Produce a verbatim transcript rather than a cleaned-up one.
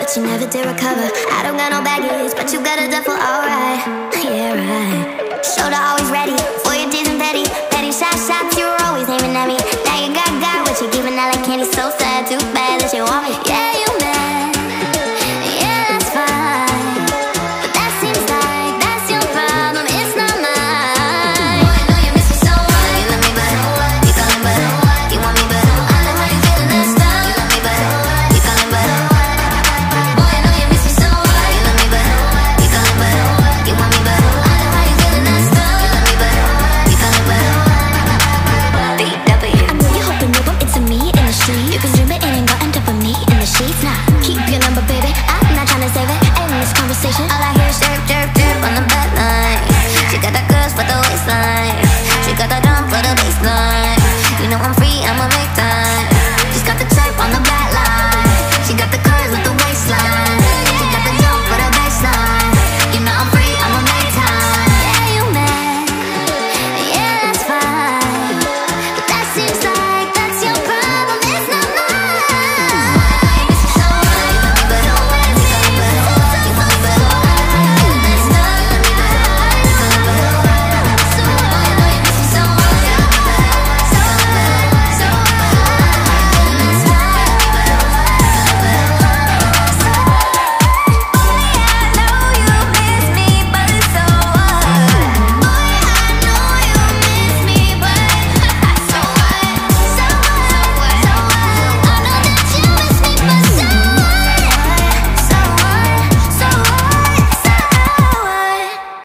but you never did recover. I don't got no baggage, but you got a duffel, alright. Yeah, right. Shoulder always ready for your D's and petty. Petty shot shots, you were always aiming at me. Now you got got what you're giving out like candy, so sad. Too bad that you want me, yeah.